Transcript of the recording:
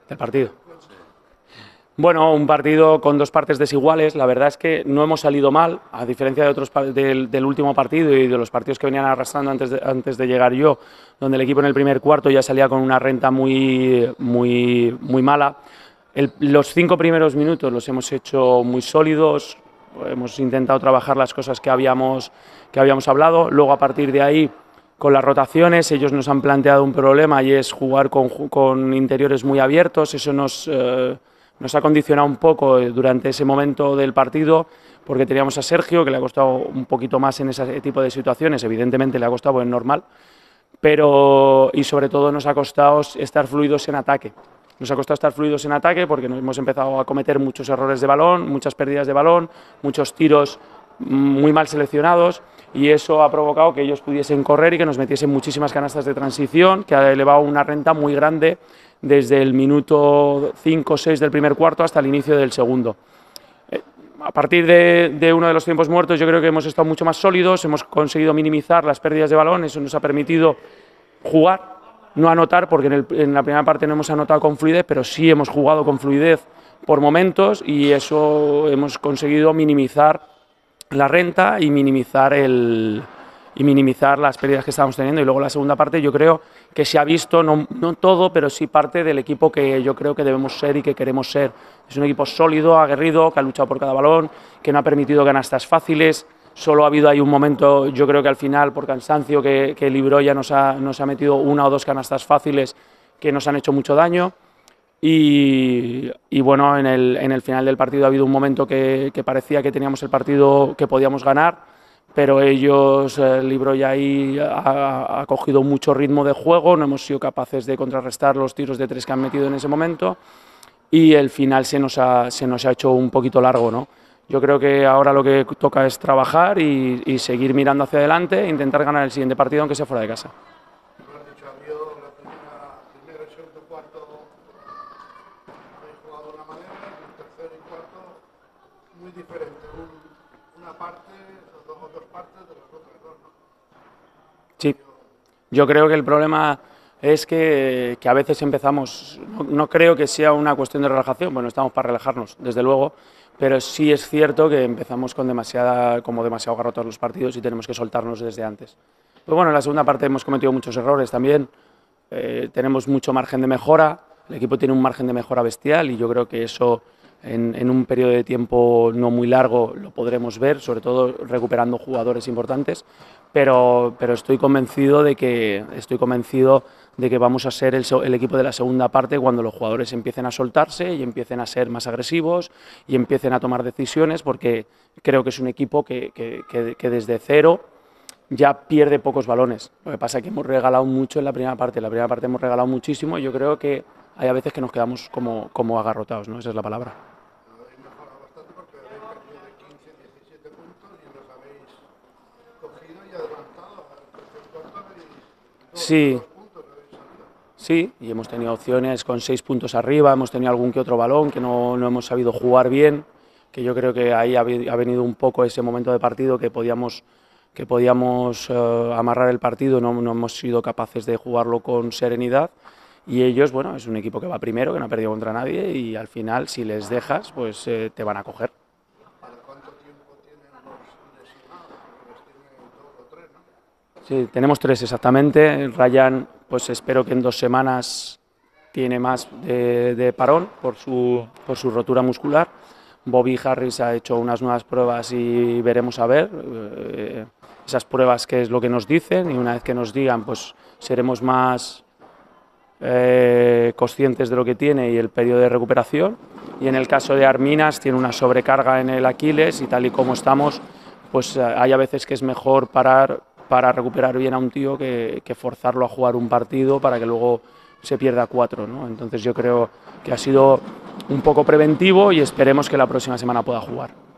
del partido. Bueno, un partido con dos partes desiguales. La verdad es que no hemos salido mal, a diferencia de otros del último partido y de los partidos que venían arrastrando antes de llegar yo, donde el equipo en el primer cuarto ya salía con una renta muy mala. Los 5 primeros minutos los hemos hecho muy sólidos, hemos intentado trabajar las cosas que habíamos hablado. Luego, a partir de ahí, con las rotaciones, ellos nos han planteado un problema y es jugar con interiores muy abiertos. Eso nos ha condicionado un poco durante ese momento del partido, porque teníamos a Sergio, que le ha costado un poquito más en ese tipo de situaciones. Evidentemente le ha costado, pues es normal, pero y sobre todo nos ha costado estar fluidos en ataque. Nos ha costado estar fluidos en ataque porque nos hemos empezado a cometer muchos errores de balón, muchas pérdidas de balón, muchos tiros muy mal seleccionados, y eso ha provocado que ellos pudiesen correr y que nos metiesen muchísimas canastas de transición, que ha elevado una renta muy grande desde el minuto 5 o 6 del primer cuarto hasta el inicio del segundo. A partir de uno de los tiempos muertos, yo creo que hemos estado mucho más sólidos, hemos conseguido minimizar las pérdidas de balón, eso nos ha permitido jugar, no anotar, porque en la primera parte no hemos anotado con fluidez, pero sí hemos jugado con fluidez por momentos, y eso hemos conseguido minimizar la renta y minimizar las pérdidas que estábamos teniendo. Y luego la segunda parte yo creo que se ha visto, no todo, pero sí parte del equipo que yo creo que debemos ser y que queremos ser. Es un equipo sólido, aguerrido, que ha luchado por cada balón, que no ha permitido canastas fáciles. Solo ha habido ahí un momento, yo creo que al final, por cansancio, que Libroya nos ha metido una o dos canastas fáciles que nos han hecho mucho daño. Y bueno, en el final del partido ha habido un momento que parecía que teníamos el partido que podíamos ganar, pero ellos, Libroya ahí ha cogido mucho ritmo de juego, no hemos sido capaces de contrarrestar los tiros de tres que han metido en ese momento, y el final se nos ha hecho un poquito largo, ¿no? Yo creo que ahora lo que toca es trabajar y seguir mirando hacia adelante e intentar ganar el siguiente partido, aunque sea fuera de casa. Primero, segundo, cuarto habéis jugado de una manera, y el tercero y cuarto muy diferente. Una parte, o dos partes de las otras dos, ¿no? Sí, yo creo que el problema es que a veces empezamos, no creo que sea una cuestión de relajación, bueno, estamos para relajarnos, desde luego, pero sí es cierto que empezamos con demasiado garrotados los partidos y tenemos que soltarnos desde antes. Pero bueno, en la segunda parte hemos cometido muchos errores también, tenemos mucho margen de mejora, el equipo tiene un margen de mejora bestial, y yo creo que eso en un periodo de tiempo no muy largo lo podremos ver, sobre todo recuperando jugadores importantes, pero estoy convencido de que vamos a ser el equipo de la segunda parte cuando los jugadores empiecen a soltarse y empiecen a ser más agresivos y empiecen a tomar decisiones, porque creo que es un equipo que desde cero ya pierde pocos balones. Lo que pasa es que hemos regalado mucho en la primera parte hemos regalado muchísimo, y yo creo que hay a veces que nos quedamos como agarrotados, ¿no? Esa es la palabra. Habéis mejorado bastante porque habéis perdido de 15 a 17 puntos y los habéis cogido y adelantado. Al tercer cuarto habéis Sí, dos puntos habéis salido. sí, y hemos tenido opciones con 6 puntos arriba, hemos tenido algún que otro balón que no hemos sabido jugar bien, que yo creo que ahí ha venido un poco ese momento de partido que podíamos amarrar el partido, no hemos sido capaces de jugarlo con serenidad, y ellos, bueno, es un equipo que va primero, que no ha perdido contra nadie, y al final, si les dejas, pues te van a coger. ¿Para cuánto tiempo tienen los lesionados? Porque les tienen dos o tres, ¿no? Sí, tenemos 3 exactamente. Ryan, pues espero que en 2 semanas tiene más de parón por su rotura muscular. Bobby Harris ha hecho unas nuevas pruebas y veremos a ver esas pruebas qué es lo que nos dicen, y una vez que nos digan, pues seremos más conscientes de lo que tiene y el periodo de recuperación. Y en el caso de Arminas, tiene una sobrecarga en el Aquiles, y tal y como estamos, pues hay a veces que es mejor parar para recuperar bien a un tío que forzarlo a jugar un partido para que luego se pierda 4, ¿no? Entonces yo creo que ha sido un poco preventivo, y esperemos que la próxima semana pueda jugar.